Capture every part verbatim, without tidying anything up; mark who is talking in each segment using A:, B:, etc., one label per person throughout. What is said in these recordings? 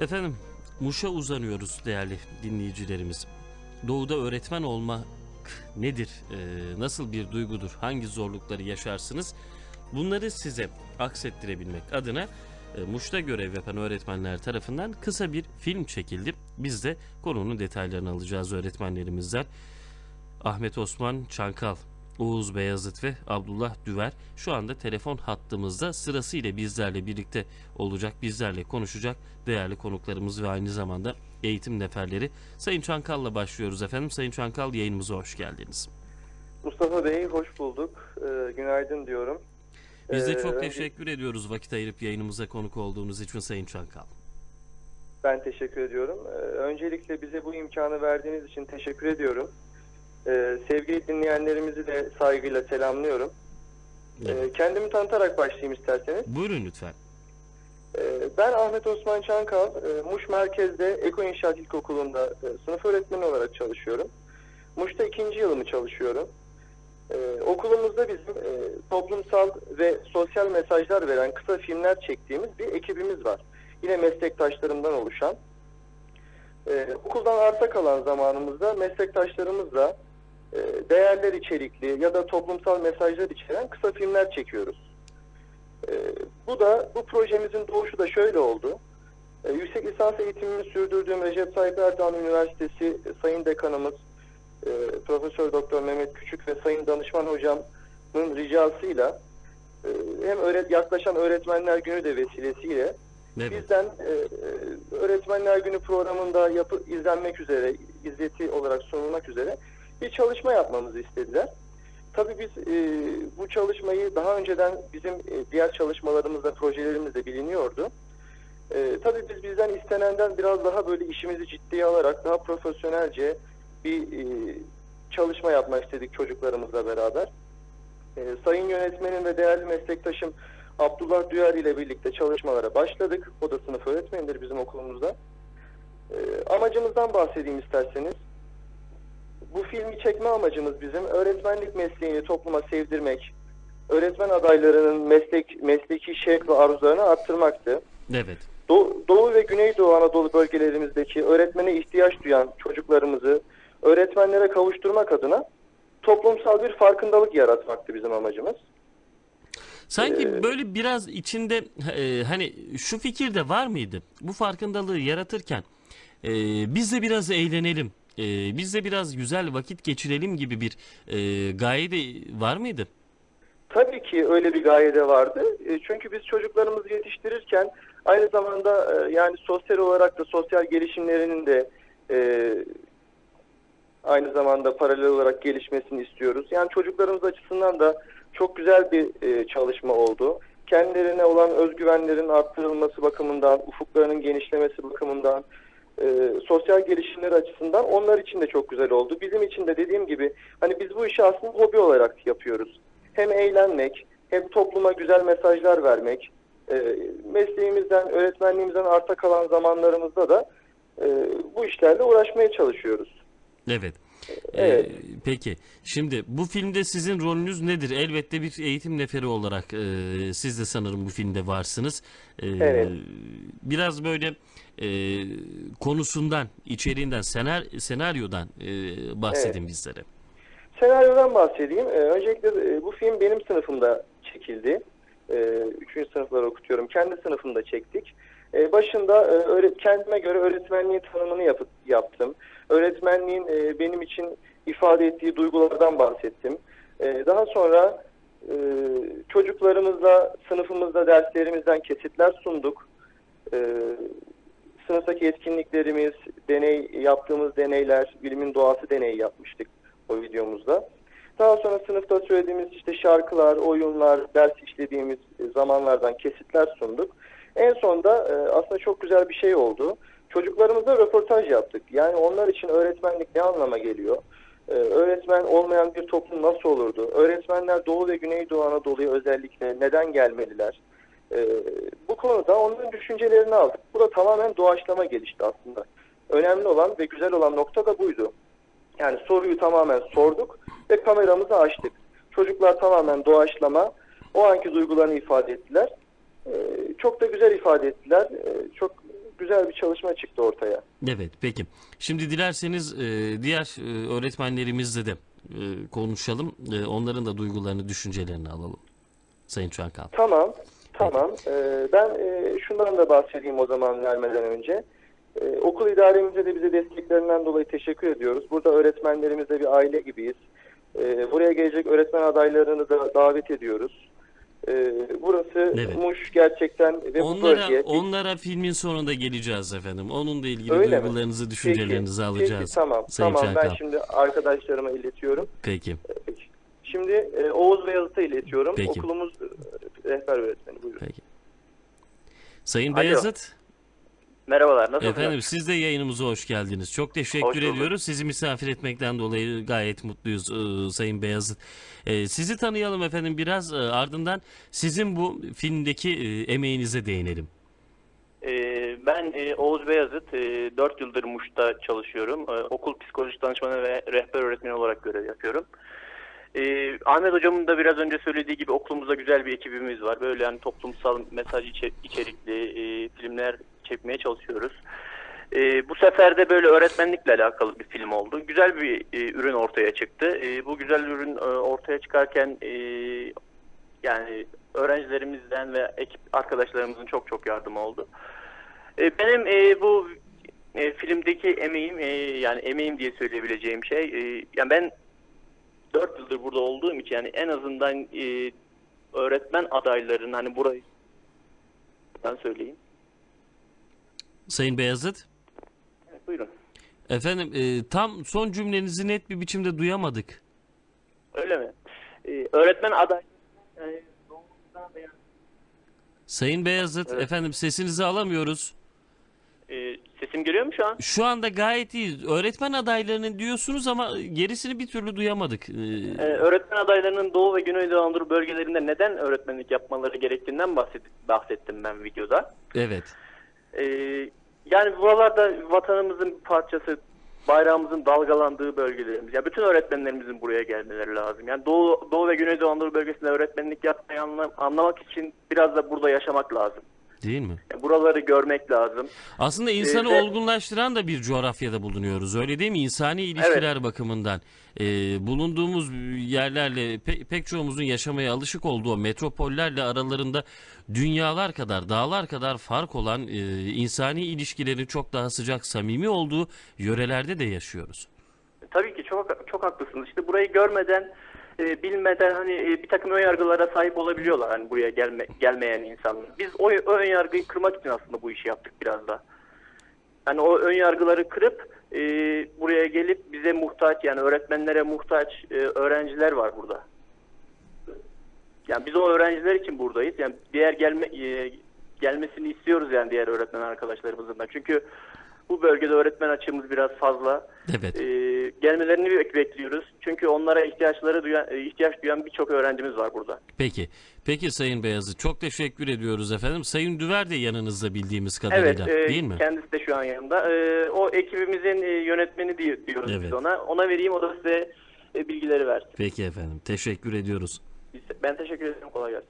A: Efendim, Muş'a uzanıyoruz değerli dinleyicilerimiz. Doğuda öğretmen olmak nedir? Ee, nasıl bir duygudur? Hangi zorlukları yaşarsınız? Bunları size aksettirebilmek adına e, Muş'ta görev yapan öğretmenler tarafından kısa bir film çekildi. Biz de konunun detaylarını alacağız öğretmenlerimizden. Ahmet Osman Çankal, Oğuz Beyazıt ve Abdullah Düver şu anda telefon hattımızda sırasıyla bizlerle birlikte olacak, bizlerle konuşacak değerli konuklarımız ve aynı zamanda eğitim neferleri. Sayın Çankal'la başlıyoruz efendim. Sayın Çankal, yayınımıza hoş geldiniz.
B: Mustafa Bey, hoş bulduk. Ee, günaydın diyorum.
A: Biz de
B: Ee,
A: çok
B: önce...
A: teşekkür ediyoruz vakit ayırıp yayınımıza konuk olduğunuz için Sayın Çankal.
B: Ben teşekkür ediyorum. Ee, öncelikle bize bu imkanı verdiğiniz için teşekkür ediyorum. Ee, sevgili dinleyenlerimizi de saygıyla selamlıyorum.
A: Evet.
B: Ee, kendimi tanıtarak başlayayım isterseniz.
A: Buyurun lütfen.
B: Ee, ben Ahmet Osman Çankal, e, Muş Merkez'de Eko İnşaat İlkokulu'nda e, sınıf öğretmeni olarak çalışıyorum. Muş'ta ikinci yılımı çalışıyorum. Ee, okulumuzda bizim e, toplumsal ve sosyal mesajlar veren kısa filmler çektiğimiz bir ekibimiz var. Yine meslektaşlarımdan oluşan. Ee, okuldan arta kalan zamanımızda meslektaşlarımızla e, değerler içerikli ya da toplumsal mesajlar içeren kısa filmler çekiyoruz. Ee, bu da bu projemizin doğuşu da şöyle oldu. Ee, yüksek lisans eğitimimi sürdürdüğüm Recep Tayyip Erdoğan Üniversitesi e, Sayın Dekanımız e, Profesör Doktor Mehmet Küçük ve Sayın Danışman Hocam'ın ricasıyla e, hem öğret yaklaşan Öğretmenler Günü de vesilesiyle
A: Evet.
B: bizden e, Öğretmenler Günü programında yapı, izlenmek üzere, izleti olarak sunulmak üzere bir çalışma yapmamızı istediler. Tabii biz e, bu çalışmayı daha önceden bizim e, diğer çalışmalarımızda, projelerimizde biliniyordu. E, tabii biz bizden istenenden biraz daha böyle işimizi ciddiye alarak daha profesyonelce bir e, çalışma yapmak istedik çocuklarımızla beraber. E, sayın yönetmenim ve değerli meslektaşım Abdullah Düyer ile birlikte çalışmalara başladık. O da sınıf öğretmenidir bizim okulumuzda. E, amacımızdan bahsedeyim isterseniz. Bu filmi çekme amacımız bizim öğretmenlik mesleğini topluma sevdirmek, öğretmen adaylarının meslek mesleki şevk ve arzularını arttırmaktı.
A: Evet.
B: Doğu, Doğu ve Güneydoğu Anadolu bölgelerimizdeki öğretmene ihtiyaç duyan çocuklarımızı öğretmenlere kavuşturmak adına toplumsal bir farkındalık yaratmaktı bizim amacımız.
A: Sanki
B: Ee,
A: böyle biraz içinde e, hani şu fikir de var mıydı? Bu farkındalığı yaratırken e, biz de biraz eğlenelim, e, biz de biraz güzel vakit geçirelim gibi bir e, gaye de var mıydı?
B: Tabii ki öyle bir gaye de vardı. E, çünkü biz çocuklarımızı yetiştirirken aynı zamanda e, yani sosyal olarak da sosyal gelişimlerinin de e, aynı zamanda paralel olarak gelişmesini istiyoruz. Yani çocuklarımız açısından da çok güzel bir e, çalışma oldu. Kendilerine olan özgüvenlerin arttırılması bakımından, ufuklarının genişlemesi bakımından, e, sosyal gelişimleri açısından onlar için de çok güzel oldu. Bizim için de dediğim gibi hani biz bu işi aslında hobi olarak yapıyoruz. Hem eğlenmek, hem topluma güzel mesajlar vermek, e, mesleğimizden, öğretmenliğimizden arta kalan zamanlarımızda da e, bu işlerle uğraşmaya çalışıyoruz.
A: Evet.
B: Evet.
A: Ee, peki şimdi bu filmde sizin rolünüz nedir? Elbette bir eğitim neferi olarak e, siz de sanırım bu filmde varsınız. Ee,
B: Evet.
A: Biraz böyle e, konusundan, içeriğinden, senar senaryodan e, bahsedin
B: Evet.
A: bizlere.
B: Senaryodan bahsedeyim. Ee, öncelikle e, bu film benim sınıfımda çekildi. Ee, üçüncü sınıfları okutuyorum. Kendi sınıfımda çektik. Ee, başında e, öğret kendime göre öğretmenliğin tanımını yap yaptım. Öğretmenliğin e, benim için ifade ettiği duygulardan bahsettim. E, daha sonra e, çocuklarımızla, sınıfımızda derslerimizden kesitler sunduk. E, sınıftaki etkinliklerimiz, deney yaptığımız deneyler, bilimin doğası deneyi yapmıştık o videomuzda. Daha sonra sınıfta söylediğimiz işte şarkılar, oyunlar, ders işlediğimiz zamanlardan kesitler sunduk. En sonda aslında çok güzel bir şey oldu. Çocuklarımızla röportaj yaptık. Yani onlar için öğretmenlik ne anlama geliyor? Öğretmen olmayan bir toplum nasıl olurdu? Öğretmenler Doğu ve Güneydoğu Anadolu'ya özellikle neden gelmeliler? Bu konuda onların düşüncelerini aldık. Bu da tamamen doğaçlama gelişti aslında. Önemli olan ve güzel olan nokta da buydu. Yani soruyu tamamen sorduk ve kameramızı açtık. Çocuklar tamamen doğaçlama, o anki duygularını ifade ettiler. Ee, çok da güzel ifade ettiler. Ee, çok güzel bir çalışma çıktı ortaya.
A: Evet, peki. Şimdi dilerseniz e, diğer e, öğretmenlerimizle de e, konuşalım. E, onların da duygularını, düşüncelerini alalım. Sayın Çankal.
B: Tamam,
A: Peki.
B: tamam. Ee, ben e, şundan da bahsedeyim o zaman vermeden önce. Ee, okul idaremize de bize desteklerinden dolayı teşekkür ediyoruz. Burada öğretmenlerimizle bir aile gibiyiz. Ee, buraya gelecek öğretmen adaylarını da davet ediyoruz. Ee, burası
A: Evet.
B: Muş gerçekten ve bu
A: Onlara
B: bölge.
A: onlara filmin sonunda geleceğiz efendim. Onunla ilgili
B: Öyle mi?
A: duygularınızı,
B: Peki,
A: düşüncelerinizi alacağız.
B: peki tamam,
A: Sayın
B: tamam. Ben
A: Çankal.
B: şimdi arkadaşlarıma iletiyorum.
A: Peki.
B: Peki. Şimdi e, Oğuz Beyazıt'a iletiyorum.
A: Peki.
B: Okulumuz e, rehber öğretmeni. Buyurun.
A: Peki. Sayın
C: Alo.
A: Beyazıt,
C: Merhabalar, nasılsınız?
A: efendim siz de yayınımıza hoş geldiniz. Çok teşekkür
C: Hoş bulduk.
A: ediyoruz. Sizi misafir etmekten dolayı gayet mutluyuz e, Sayın Beyazıt. E, sizi tanıyalım efendim biraz, e, ardından sizin bu filmdeki e, emeğinize değinelim.
C: Ee, ben e, Oğuz Beyazıt, e, dört yıldır Muş'ta çalışıyorum. E, okul psikoloji danışmanı ve rehber öğretmeni olarak görev yapıyorum. E, Ahmet Hocam'ın da biraz önce söylediği gibi okulumuzda güzel bir ekibimiz var. Böyle yani toplumsal mesaj içe- içerikli e, filmler çekmeye çalışıyoruz. E, bu sefer de böyle öğretmenlikle alakalı bir film oldu. Güzel bir e, ürün ortaya çıktı. E, bu güzel ürün e, ortaya çıkarken e, yani öğrencilerimizden ve ekip arkadaşlarımızın çok çok yardımı oldu. E, benim e, bu e, filmdeki emeğim, e, yani emeğim diye söyleyebileceğim şey, e, yani ben dört yıldır burada olduğum için yani en azından e, öğretmen adaylarının hani burayı ben söyleyeyim.
A: Sayın Beyazıt,
C: Evet, buyurun.
A: efendim e, tam son cümlenizi net bir biçimde duyamadık.
C: Öyle mi? E, öğretmen aday yani doğumdan veya
A: Sayın Beyazıt,
C: Evet.
A: efendim sesinizi alamıyoruz.
C: e, sesim geliyor mu şu an?
A: Şu anda gayet iyi. Öğretmen adaylarının diyorsunuz ama gerisini bir türlü duyamadık. Ee,
C: Ee, öğretmen adaylarının Doğu ve Güneydoğu Anadolu bölgelerinde neden öğretmenlik yapmaları gerektiğinden bahset- bahsettim ben videoda.
A: evet.
C: Ee, yani buralarda vatanımızın bir parçası, bayrağımızın dalgalandığı bölgelerimiz. Yani bütün öğretmenlerimizin buraya gelmeleri lazım. Yani Doğu, Doğu ve Güneydoğu Anadolu bölgesinde öğretmenlik yapmayı anla- anlamak için biraz da burada yaşamak lazım.
A: Değil mi?
C: Yani buraları görmek lazım.
A: Aslında insanı
C: Ee, ve-
A: olgunlaştıran da bir coğrafyada bulunuyoruz. Öyle değil mi? İnsani ilişkiler bakımından. Ee, bulunduğumuz yerlerle pe- pek çoğumuzun yaşamaya alışık olduğu o metropollerle aralarında dünyalar kadar, dağlar kadar fark olan e, insani ilişkilerin çok daha sıcak, samimi olduğu yörelerde de yaşıyoruz.
C: Tabii ki çok çok haklısınız. İşte burayı görmeden, e, bilmeden hani e, bir takım ön yargılara sahip olabiliyorlar hani buraya gelme, gelmeyen insanlar. Biz o ön yargıyı kırmak için aslında bu işi yaptık biraz da. Yani o ön yargıları kırıp e, buraya gelip bize muhtaç yani öğretmenlere muhtaç e, öğrenciler var burada. Yani biz o öğrenciler için buradayız. Yani diğer gelme e, gelmesini istiyoruz yani diğer öğretmen arkadaşlarımızın da. Çünkü bu bölgede öğretmen açığımız biraz fazla.
A: Evet.
C: Ee, gelmelerini bek- bekliyoruz. Çünkü onlara ihtiyaçları duyan, e, ihtiyaç duyan birçok öğrencimiz var burada.
A: Peki. Peki Sayın Beyazıt, çok teşekkür ediyoruz efendim. Sayın Düver de yanınızda bildiğimiz kadarıyla,
C: Evet, e,
A: değil mi?
C: kendisi de şu an yanımda. E, o ekibimizin e, yönetmeni diye- diyoruz
A: Evet.
C: biz ona. Ona vereyim, o da size e, bilgileri versin.
A: Peki efendim, teşekkür ediyoruz.
C: Biz- Ben teşekkür ederim, kolay gelsin.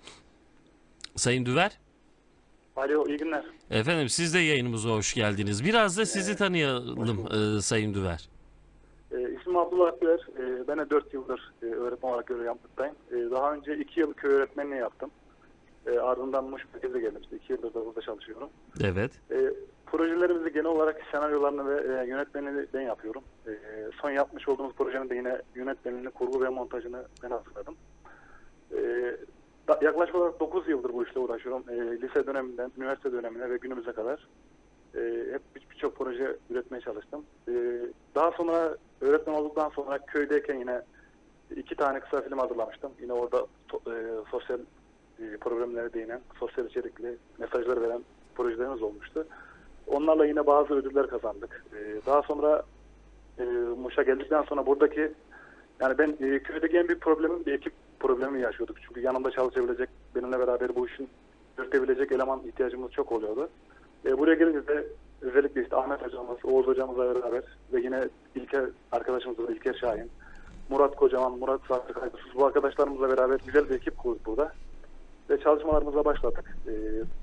A: Sayın Düver,
D: Alo, iyi günler.
A: efendim siz de yayınımıza hoş geldiniz. Biraz da sizi tanıyalım e, Sayın Düver.
D: Ee, ismim Abdullah Akber. Ee, ben de dört yıldır e, öğretmen olarak görev yapmaktayım. Ee, daha önce iki yıl köy öğretmenliği yaptım. Ee, ardından Muş merkeze geldim. İşte iki yıldır da burada çalışıyorum.
A: Evet.
D: Ee, projelerimizi genel olarak senaryolarını ve e, yönetmenini ben yapıyorum. Ee, son yapmış olduğumuz projenin de yine yönetmenini, kurgu ve montajını ben hazırladım. Ee, da, yaklaşık olarak dokuz yıldır bu işle uğraşıyorum. Ee, lise döneminden, üniversite dönemine ve günümüze kadar. Ee, hep bir- birçok proje üretmeye çalıştım. Ee, daha sonra öğretmen olduktan sonra köydeyken yine iki tane kısa film hazırlamıştım. Yine orada to- e, sosyal e, problemlere değinen, sosyal içerikli mesajlar veren projelerimiz olmuştu. Onlarla yine bazı ödüller kazandık. Ee, daha sonra e, Muş'a geldikten sonra buradaki yani ben e, köydeki en büyük problemim bir ekip problemi yaşıyorduk. Çünkü yanımda çalışabilecek, benimle beraber bu işin yürütebilecek eleman ihtiyacımız çok oluyordu. E, buraya gelince de özellikle işte Ahmet hocamız, Oğuz hocamızla beraber ve yine İlker arkadaşımızla İlker Şahin, Murat Kocaman, Murat Sarı Kaygısız bu arkadaşlarımızla beraber güzel bir ekip kurduk burada. Ve çalışmalarımıza başladık. E,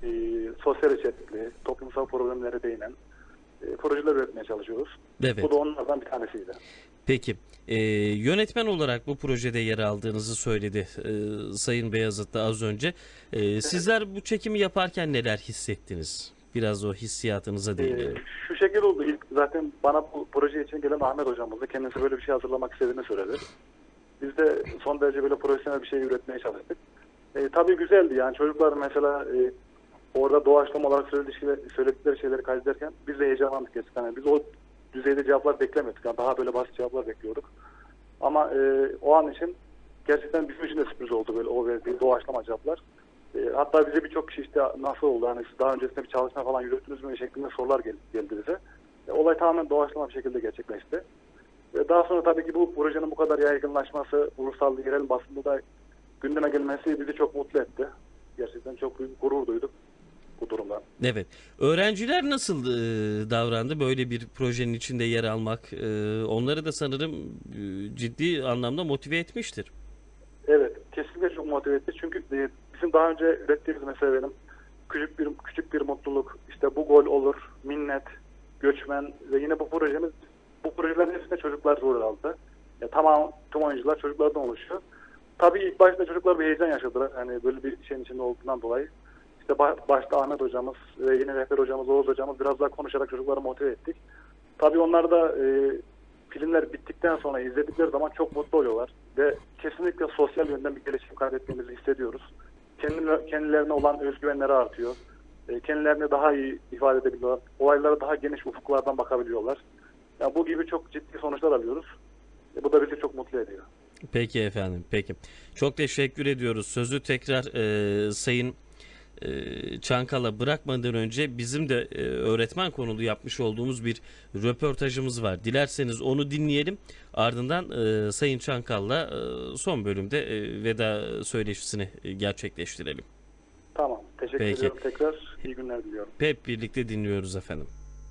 D: e, sosyal içerikli, toplumsal problemlere değinen e, projeler üretmeye çalışıyoruz.
A: Evet.
D: Bu da onlardan bir tanesiydi.
A: Peki, e, yönetmen olarak bu projede yer aldığınızı söyledi e, Sayın Beyazıt da az önce. E, sizler bu çekimi yaparken neler hissettiniz? Biraz o hissiyatınıza
D: E,
A: değinelim.
D: şu şekil oldu. İlk zaten bana bu proje için gelen Ahmet hocamız da kendisi böyle bir şey hazırlamak istediğini söyledi. Biz de son derece böyle profesyonel bir şey üretmeye çalıştık. E, tabii güzeldi yani çocuklar mesela e, orada doğaçlama olarak söyledikleri, söyledikleri şeyleri kaydederken biz de heyecanlandık gerçekten. Yani biz o düzeyde cevaplar beklemiyorduk. Yani daha böyle basit cevaplar bekliyorduk. Ama e, o an için gerçekten bizim için de sürpriz oldu böyle o verdiği doğaçlama cevaplar. E, hatta bize birçok kişi işte nasıl oldu hani siz daha öncesinde bir çalışma falan yürüttünüz mü şeklinde sorular geldi, geldi bize. E, olay tamamen doğaçlama bir şekilde gerçekleşti. E, daha sonra tabii ki bu projenin bu kadar yaygınlaşması, ulusal yerel basında da gündeme gelmesi bizi çok mutlu etti. Gerçekten çok büyük gurur duyduk bu durumdan.
A: Evet. Öğrenciler nasıl e, davrandı böyle bir projenin içinde yer almak? E, onları da sanırım e, ciddi anlamda motive etmiştir.
D: Evet, kesinlikle çok motive etti. Çünkü e, bizim daha önce ürettiğimiz mesela benim küçük bir küçük bir mutluluk, işte bu gol olur, minnet, göçmen ve yine bu projemiz bu projelerin hepsinde çocuklar rol aldı. Ya, tamam tüm oyuncular çocuklardan oluşuyor. Tabii ilk başta çocuklar bir heyecan yaşadılar. Hani böyle bir şeyin içinde olduğundan dolayı. İşte başta Ahmet hocamız ve yine rehber hocamız, Oğuz hocamız biraz daha konuşarak çocukları motive ettik. Tabii onlar da e, filmler bittikten sonra izledikleri zaman çok mutlu oluyorlar. Ve kesinlikle sosyal yönden bir gelişim kaydettiğimizi hissediyoruz. Kendilerine olan özgüvenleri artıyor. E, kendilerini daha iyi ifade edebiliyorlar. Olaylara daha geniş ufuklardan bakabiliyorlar. Yani bu gibi çok ciddi sonuçlar alıyoruz. E, bu da bizi çok mutlu ediyor.
A: Peki efendim, peki. Çok teşekkür ediyoruz. Sözü tekrar e, Sayın e, Çankal'a bırakmadan önce bizim de e, öğretmen konulu yapmış olduğumuz bir röportajımız var. Dilerseniz onu dinleyelim. Ardından e, Sayın Çankal'la e, son bölümde e, veda söyleşisini e, gerçekleştirelim.
D: Tamam. Teşekkür
A: Peki.
D: ediyorum tekrar. İyi günler diliyorum.
A: Hep birlikte dinliyoruz efendim.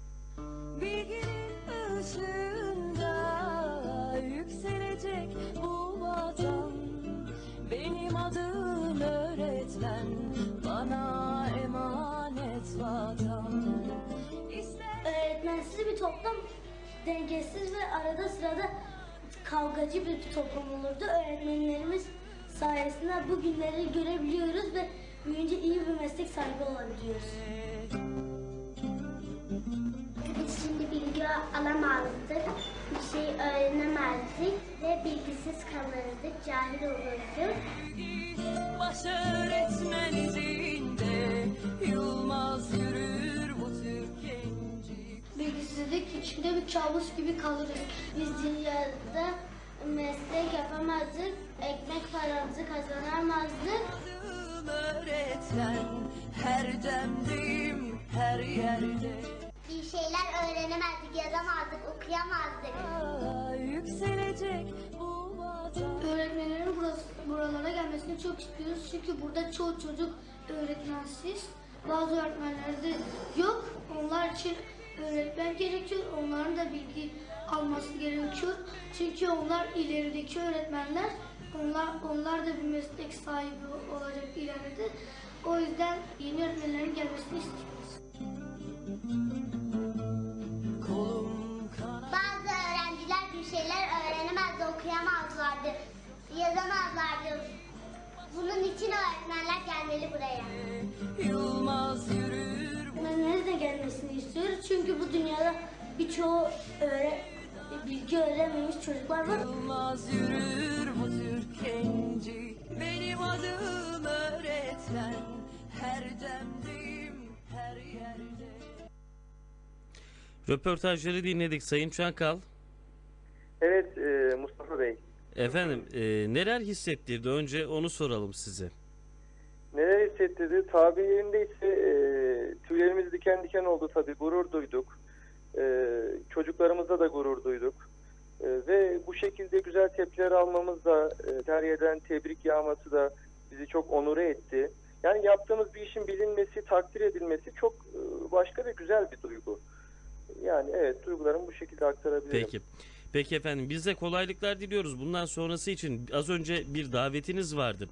E: Bilginin ışığında yükselecek bu vatan. Benim adım öğretmen, bana emanet vatan.
F: Öğretmensiz bir toplum, dengesiz ve arada sırada kavgacı bir toplum olurdu. Öğretmenlerimiz sayesinde bu günleri görebiliyoruz ve büyüyünce iyi bir meslek sahibi olabiliyoruz. Biz şimdi bilgi alamazdık, bir şey öğrenemezdik ve bilgisiz kalırdık, cahil olurduk.
E: Baş öğretmen izinde yılmaz yürür bu Türk genci.
F: Bilgisizlik içinde bir kabus gibi kalırız. Biz dünyada meslek yapamazdık, ekmek paramızı kazanamazdık.
E: Adım öğretmen, her demdeyim, her yerde.
F: Bir şeyler öğrenemezdik, yazamazdık, okuyamazdık.
E: Aa, yükselecek bu vatan.
F: Öğretmenlerin burası, buralara gelmesini çok istiyoruz çünkü burada çoğu çocuk öğretmensiz. Bazı öğretmenler de yok. Onlar için öğretmen gerekiyor. Onların da bilgi alması gerekiyor. Çünkü onlar ilerideki öğretmenler. Onlar onlar da bir meslek sahibi olacak ileride. O yüzden yeni öğretmenlerin gelmesini istiyoruz.
E: Kolum kanat.
F: Bazı öğrenciler bir şeyler öğrenemezdi, okuyamazlardı, yazamazlardı. Bunun için öğretmenler gelmeli buraya.
E: Yılmaz yürür bu
F: Öğretmenlerin de gelmesini istiyoruz çünkü bu dünyada birçoğu öğre, bilgi öğrenmemiş çocuklar var.
E: Yılmaz yürür bu Türk genci. Benim adım öğretmen, her demdeyim, her yerde.
A: Röportajları dinledik Sayın Çankal.
B: Evet e, Mustafa Bey.
A: Efendim e, neler hissettirdi? Önce onu soralım size.
B: Neler hissettirdi? Tabirinde ise e, tüylerimiz diken diken oldu tabii. Gurur duyduk. E, çocuklarımızda da gurur duyduk. E, ve bu şekilde güzel tepkiler almamız da e, Derye'den tebrik yağması da bizi çok onure etti. Yani yaptığımız bir işin bilinmesi, takdir edilmesi çok e, başka ve güzel bir duygu. Yani evet, duygularımı bu şekilde aktarabilirim.
A: Peki. Peki efendim biz de kolaylıklar diliyoruz. Bundan sonrası için az önce bir davetiniz vardı.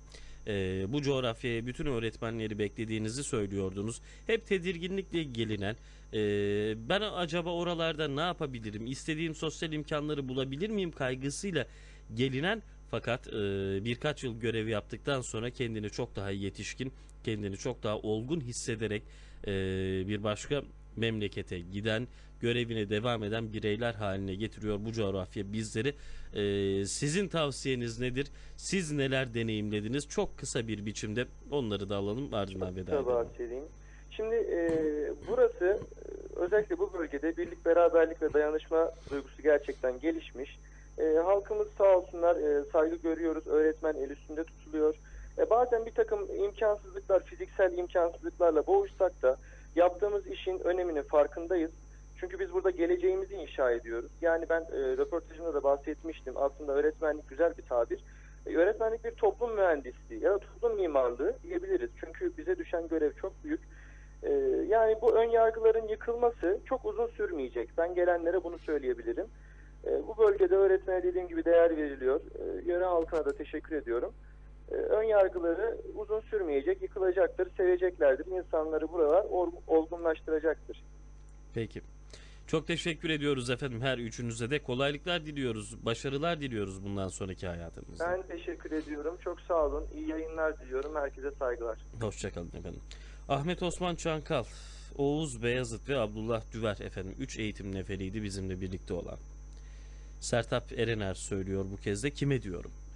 A: e, bu coğrafyaya bütün öğretmenleri beklediğinizi söylüyordunuz. Hep tedirginlikle gelinen, e, ben acaba oralarda ne yapabilirim, istediğim sosyal imkanları bulabilir miyim kaygısıyla gelinen, fakat e, birkaç yıl görev yaptıktan sonra kendini çok daha yetişkin, kendini çok daha olgun hissederek e, bir başka memlekete giden, görevine devam eden bireyler haline getiriyor bu coğrafya bizleri. E, sizin tavsiyeniz nedir? Siz neler deneyimlediniz? Çok kısa bir biçimde onları da alalım, ardından veda edelim.
B: bahsedeyim. Şimdi e, burası e, özellikle bu bölgede birlik, beraberlik ve dayanışma duygusu gerçekten gelişmiş. E, halkımız sağ olsunlar, e, saygı görüyoruz. Öğretmen el üstünde tutuluyor. E, bazen bir takım imkansızlıklar, fiziksel imkansızlıklarla boğuşsak da yaptığımız işin öneminin farkındayız. Çünkü biz burada geleceğimizi inşa ediyoruz. Yani ben e, röportajımda da bahsetmiştim. Aslında öğretmenlik güzel bir tabir. E, öğretmenlik bir toplum mühendisliği ya da toplum mimarlığı diyebiliriz. Çünkü bize düşen görev çok büyük. E, yani bu ön yargıların yıkılması çok uzun sürmeyecek. Ben gelenlere bunu söyleyebilirim. E, bu bölgede öğretmene dediğim gibi değer veriliyor. E, yöre halkına da teşekkür ediyorum. E, ön yargıları uzun sürmeyecek, yıkılacaktır, seveceklerdir. İnsanları buralar olgunlaştıracaktır.
A: Peki. Çok teşekkür ediyoruz efendim. Her üçünüze de kolaylıklar diliyoruz, başarılar diliyoruz bundan sonraki hayatınızda.
B: Ben teşekkür ediyorum. Çok sağ olun. İyi yayınlar diliyorum. Herkese saygılar.
A: Hoşçakalın efendim. Ahmet Osman Çankal, Oğuz Beyazıt ve Abdullah Düver efendim. Üç eğitim neferiydi bizimle birlikte olan. Sertap Erener söylüyor bu kez de kime diyorum.